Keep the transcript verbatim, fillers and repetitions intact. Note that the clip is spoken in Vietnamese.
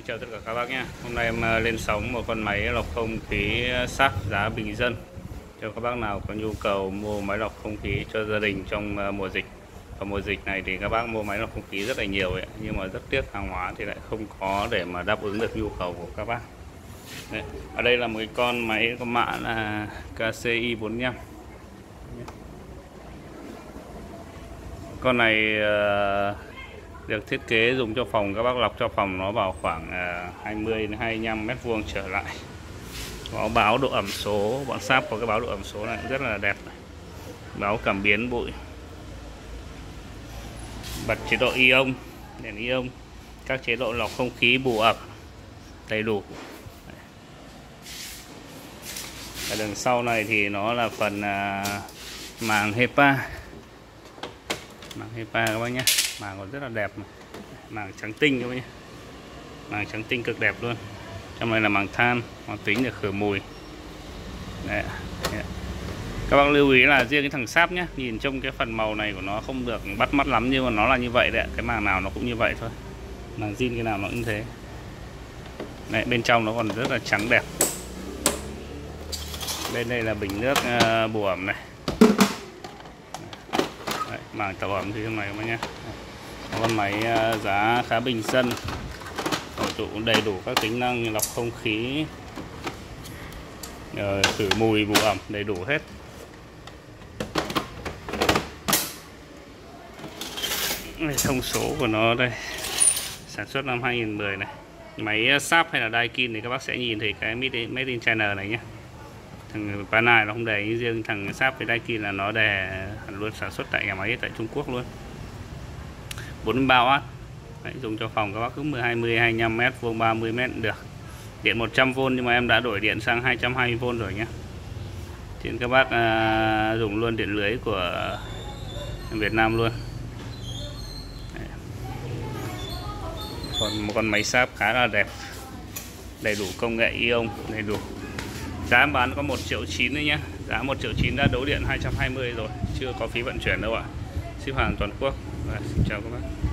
chào tất cả các bác nhé. Hôm nay em lên sóng một con máy lọc không khí sáp giá bình dân cho các bác nào có nhu cầu mua máy lọc không khí cho gia đình trong mùa dịch. Và mùa dịch này thì các bác mua máy lọc không khí rất là nhiều ấy, nhưng mà rất tiếc hàng hóa thì lại không có để mà đáp ứng được nhu cầu của các bác. Đây, ở đây là một cái con máy có mã là K C I bốn lăm. Con này uh, được thiết kế dùng cho phòng, các bác lọc cho phòng nó vào khoảng uh, hai mươi đến hai mươi lăm mét vuông trở lại. Có báo độ ẩm số, bọn sáp có cái báo độ ẩm số này rất là đẹp này. Báo cảm biến bụi. Bật chế độ ion, đèn ion, các chế độ lọc không khí bù ẩm đầy đủ. Ở đằng sau này thì nó là phần uh, màng HEPA. Màng HEPA các bác nhé, màng còn rất là đẹp này. Màng trắng tinh các bác nhé, màng trắng tinh cực đẹp luôn. Trong này là màng than, nó tính để khử mùi. Đấy. Các bác lưu ý là riêng cái thằng sáp nhé, nhìn trong cái phần màu này của nó không được bắt mắt lắm, nhưng mà nó là như vậy đấy. Cái màng nào nó cũng như vậy thôi, màng zin cái nào nó cũng thế. Đấy, bên trong nó còn rất là trắng đẹp. Bên đây là bình nước uh, bù ẩm này. Đấy, màng tạo ẩm thì trong này các bác nhé. Con máy uh, giá khá bình dân, hội tụ đầy đủ các tính năng như lọc không khí, uh, khử mùi, bù ẩm đầy đủ hết. Thông số của nó đây, sản xuất năm hai nghìn không trăm mười này. Máy sáp hay là Daikin thì các bác sẽ nhìn thấy cái Made in China này nhé. Thằng Panay nó không đề, như riêng thằng sáp với Daikin là nó đề hẳn luôn, sản xuất tại nhà máy tại Trung Quốc luôn. bốn mươi ba oát. Đấy, dùng cho phòng các bác cứ hai mươi hai mươi lăm mét vuông, ba mươi mét được. Điện một trăm vôn, nhưng mà em đã đổi điện sang hai trăm hai mươi vôn rồi nhé. Thì các bác à, dùng luôn điện lưới của Việt Nam luôn. Đấy. Còn một con máy sáp khá là đẹp, đầy đủ công nghệ ion, đầy đủ. Giá em bán có một triệu chín đấy nhé. Giá một triệu chín đã đấu điện hai trăm hai mươi rồi, chưa có phí vận chuyển đâu ạ. Ship hàng toàn quốc. Và xin chào các bác.